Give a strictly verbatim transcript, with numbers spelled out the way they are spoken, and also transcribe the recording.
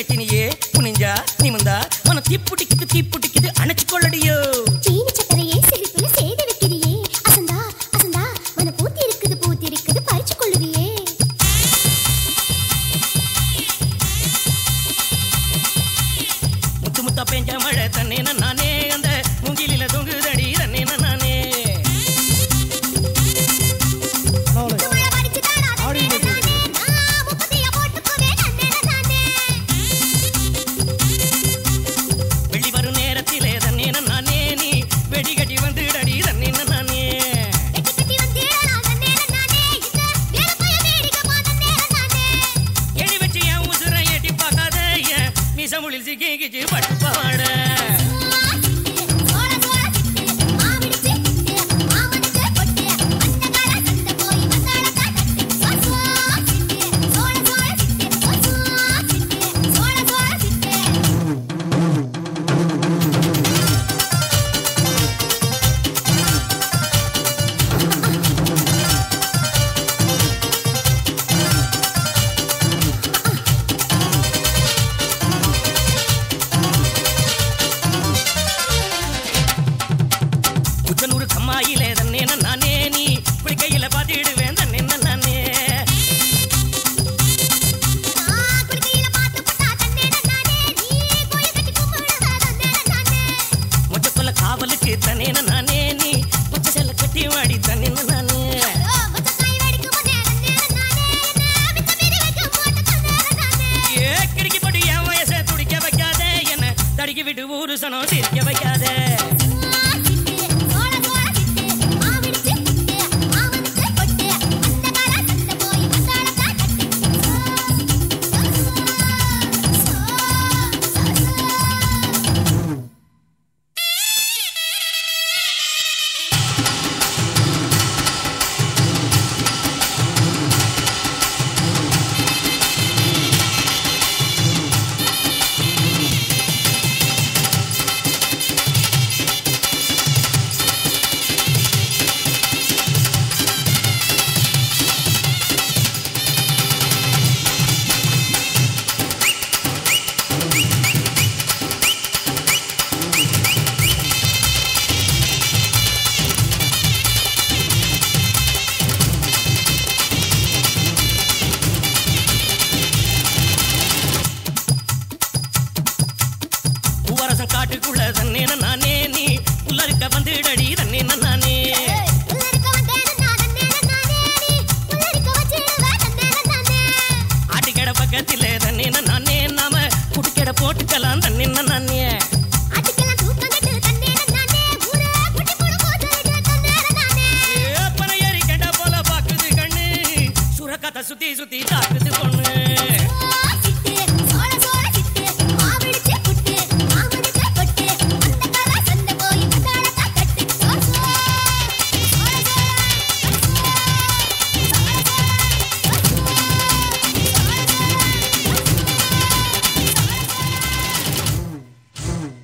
கட்டினியே குனிஞ்சா நிமிந்தா மன தீப்புட்டிக்குது தீப்புட்டிக்குது அணைச்சு கொள்ளடியோ சீனி சக்கரையே சிரிப்புல சேத வைக்கிறியே அசந்தா அசந்தா மன பூத்தி இருக்குது பூத்தி இருக்குது பறிச்சு கொள்ளுவியே முத்து முத்தா பெஞ்ச மழை தண்ணே நானே அந்த மூங்கிலில தொங்குதடி தண்ணே நானே வெள்ளி வரும் நேரத்திலே தண்ணே நானே நீ வெடி கட்டி வந்துடடி தண்ணே நானே எடி வச்சு என் உசுரை எட்டி பார்க்காத என் மிசமுளில் சிக்கிச்சு பட்டு பாட புத்தனூர் கம்மாயிலே தண்ணே நானே நீ இப்படி கையில பாத்திடுவேன் தண்ணே நானே மொச்சக்கொல்ல காவலுக்கு தண்ணே நானே நீ பச்சை செல்ல கட்டி வாடி தண்ணே நானே ஏ கிறுக்கி போட்டு என் வயசை துடிக்க வைக்காத என்ன தடுக்கி விட்டு ஊரு சனம் சிரிக்க வைக்காத பூவரசம் காட்டுக்குள்ள தண்ணே நானே நீ உள்ளருக்க வந்துடடி தண்ணே நானே ஆட்டுக்கடை பக்கத்திலே தண்ணே நானே நாம குட்டிக்கடை போட்டுக்கலாம் தண்ணே நானே பனையறி கெண்ட போல பாக்குது கண்ணு சுரக்கத்தை சுத்தி சுத்தி தாக்கு